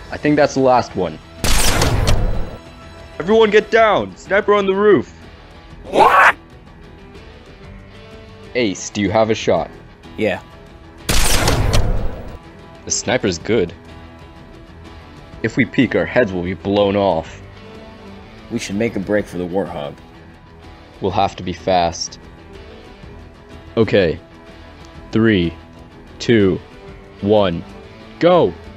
I think that's the last one. Everyone get down! Sniper on the roof! What? Ace, do you have a shot? Yeah. The sniper's good. If we peek, our heads will be blown off. We should make a break for the Warthog. We'll have to be fast. Okay. 3, 2, 1, go!